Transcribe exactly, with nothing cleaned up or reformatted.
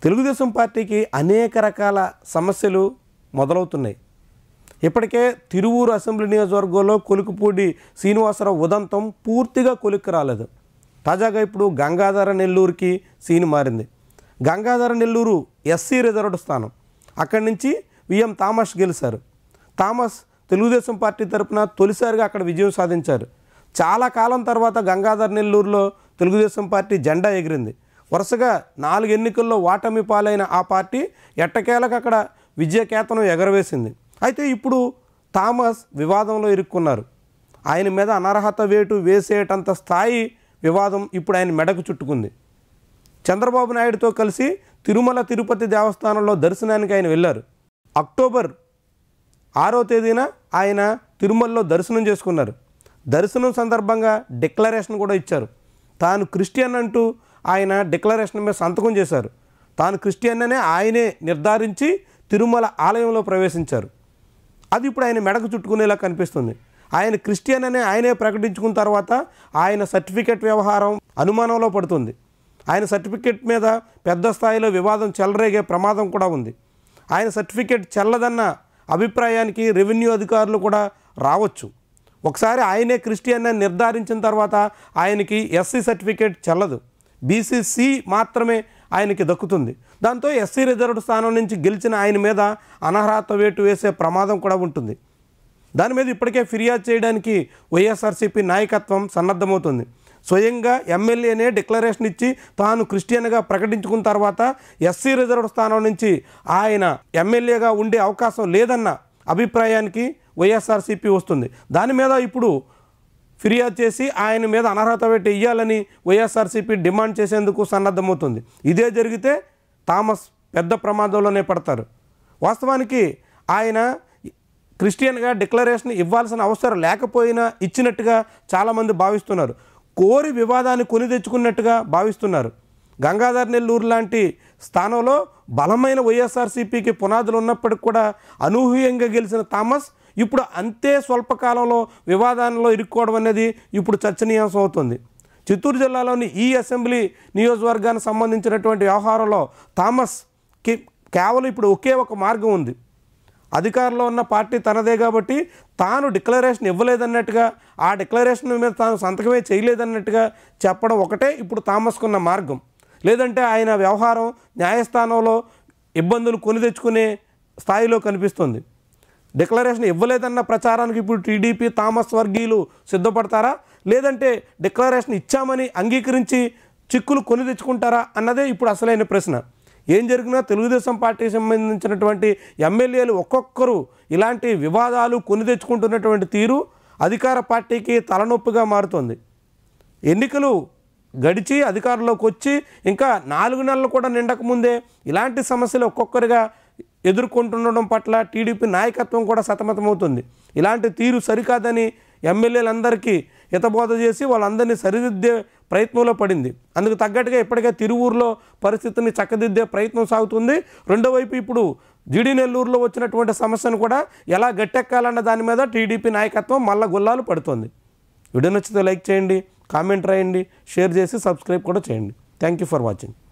తెలుగుదేశం పార్టీకి అనేక రకాల సమస్యలు మొదలవుతున్నాయి. ఇప్పటికే తిరువూరు అసెంబ్లీ నియోజకవర్గంలో కొలుకుపూడి శ్రీనివాసరావు ఉదంతం పూర్తిగా కొలిక్కి రాలేదు. తాజాగా ఇప్పుడు గంగాధర నెల్లూరుకి సీన్ మారింది. గంగాధర నెల్లూరు ఎస్సీ రిజర్వ్డ్ స్థానం. అక్కడి నుంచి విఎం థామస్ గెలిచారు. థామస్ తెలుగుదేశం పార్టీ తరఫున తొలిసారిగా అక్కడ విజయం సాధించారు. చాలా కాలం తర్వాత గంగాధర నెల్లూరులో తెలుగుదేశం పార్టీ జెండా ఎగిరింది. వరుసగా నాలుగు ఎన్నికల్లో ఓటమి పాలైన ఆ పార్టీ ఎట్టకేలకు అక్కడ విజయకేతనం ఎగరవేసింది. అయితే ఇప్పుడు థామస్ వివాదంలో ఇరుక్కున్నారు. ఆయన మీద అనర్హత వేటు వేసేటంత స్థాయి వివాదం ఇప్పుడు ఆయన మెడకు చుట్టుకుంది. చంద్రబాబు నాయుడుతో కలిసి తిరుమల తిరుపతి దేవస్థానంలో దర్శనానికి ఆయన వెళ్ళారు. అక్టోబర్ ఆరో తేదీన ఆయన తిరుమలలో దర్శనం చేసుకున్నారు. దర్శనం సందర్భంగా డిక్లరేషన్ కూడా ఇచ్చారు. తాను క్రిస్టియన్ అంటూ ఆయన డిక్లరేషన్ మీద సంతకం చేశారు. తాను క్రిస్టియన్ అనే ఆయనే నిర్ధారించి తిరుమల ఆలయంలో ప్రవేశించారు. అది ఇప్పుడు ఆయన మెడకు చుట్టుకునేలా కనిపిస్తుంది. ఆయన క్రిస్టియన్ అనే ఆయనే ప్రకటించుకున్న తర్వాత ఆయన సర్టిఫికెట్ వ్యవహారం అనుమానంలో పడుతుంది. ఆయన సర్టిఫికెట్ మీద పెద్ద స్థాయిలో వివాదం చెలరేగే ప్రమాదం కూడా ఉంది. ఆయన సర్టిఫికెట్ చెల్లదన్న అభిప్రాయానికి రెవెన్యూ అధికారులు కూడా రావచ్చు. ఒకసారి ఆయనే క్రిస్టియన్ అని నిర్ధారించిన తర్వాత ఆయనకి ఎస్సీ సర్టిఫికేట్ చెల్లదు. బీసీసీ మాత్రమే ఆయనకి దక్కుతుంది. దాంతో ఎస్సీ రిజర్వ్డ్ స్థానం నుంచి గెలిచిన ఆయన మీద అనర్హత వేటు వేసే ప్రమాదం కూడా ఉంటుంది. దాని మీద ఇప్పటికే ఫిర్యాదు చేయడానికి వైఎస్ఆర్సీపీ నాయకత్వం సన్నద్ధమవుతుంది. స్వయంగా ఎమ్మెల్యేనే డిక్లరేషన్ ఇచ్చి తాను క్రిస్టియన్గా ప్రకటించుకున్న తర్వాత ఎస్సీ రిజర్వ్డ్ స్థానం నుంచి ఆయన ఎమ్మెల్యేగా ఉండే అవకాశం లేదన్న అభిప్రాయానికి వైఎస్ఆర్సీపీ వస్తుంది. దాని మీద ఇప్పుడు ఫిర్యాదు చేసి ఆయన మీద అనర్హత వేటు వేయాలని వైఎస్ఆర్సీపీ డిమాండ్ చేసేందుకు సన్నద్ధమవుతుంది. ఇదే జరిగితే థామస్ పెద్ద ప్రమాదంలోనే పడతారు. వాస్తవానికి ఆయన క్రిస్టియన్గా డిక్లరేషన్ ఇవ్వాల్సిన అవసరం లేకపోయినా ఇచ్చినట్టుగా చాలామంది భావిస్తున్నారు. కోరి వివాదాన్ని కొని తెచ్చుకున్నట్టుగా భావిస్తున్నారు. గంగాధర నెల్లూరు లాంటి స్థానంలో బలమైన వైఎస్ఆర్సీపీకి పునాదులు ఉన్నప్పటికి కూడా అనూహ్యంగా గెలిచిన థామస్ ఇప్పుడు అంతే స్వల్పకాలంలో వివాదాల్లో ఇరుక్కోవడం అనేది ఇప్పుడు చర్చనీయాంశం అవుతుంది. చిత్తూరు జిల్లాలోని ఈ అసెంబ్లీ నియోజకవర్గానికి సంబంధించినటువంటి వ్యవహారంలో థామస్కి కేవలం ఇప్పుడు ఒకే ఒక మార్గం ఉంది. అధికారంలో ఉన్న పార్టీ తనదే కాబట్టి తాను డిక్లరేషన్ ఇవ్వలేదన్నట్టుగా, ఆ డిక్లరేషన్ మీద తాను సంతకమే చేయలేదన్నట్టుగా చెప్పడం ఒకటే ఇప్పుడు థామస్కున్న మార్గం. లేదంటే ఆయన వ్యవహారం న్యాయస్థానంలో ఇబ్బందులు కొని తెచ్చుకునే స్థాయిలో కనిపిస్తుంది. డిక్లరేషన్ ఇవ్వలేదన్న ప్రచారానికి ఇప్పుడు టీడీపీ థామస్ వర్గీయులు సిద్ధపడతారా, లేదంటే డిక్లరేషన్ ఇచ్చామని అంగీకరించి చిక్కులు కొని తెచ్చుకుంటారా అన్నదే ఇప్పుడు అసలైన ప్రశ్న. ఏం జరిగినా తెలుగుదేశం పార్టీకి సంబంధించినటువంటి ఎమ్మెల్యేలు ఒక్కొక్కరు ఇలాంటి వివాదాలు కొని తెచ్చుకుంటున్నటువంటి తీరు అధికార పార్టీకి తలనొప్పిగా మారుతుంది. ఎన్నికలు గడిచి అధికారంలోకి వచ్చి ఇంకా నాలుగు నెలలు కూడా నిండకముందే ఇలాంటి సమస్యలు ఒక్కొక్కరిగా ఎదుర్కొంటుండడం పట్ల టీడీపీ నాయకత్వం కూడా సతమతమవుతుంది. ఇలాంటి తీరు సరికాదని ఎమ్మెల్యేలందరికీ హితబోధ చేసి వాళ్ళందరినీ సరిదిద్దే ప్రయత్నంలో పడింది. అందుకు తగ్గట్టుగా ఇప్పటికే తిరువూరులో పరిస్థితిని చక్కదిద్దే ప్రయత్నం సాగుతుంది. రెండో వైపు ఇప్పుడు జీడి నెల్లూరులో వచ్చినటువంటి సమస్యను కూడా ఎలా గట్టెక్కాలన్న దాని మీద టీడీపీ నాయకత్వం మల్ల గుల్లాలు పడుతుంది. వీడియో నచ్చితే లైక్ చేయండి, కామెంట్ రాయండి, షేర్ చేసి సబ్స్క్రైబ్ కూడా చేయండి. Thank you for watching.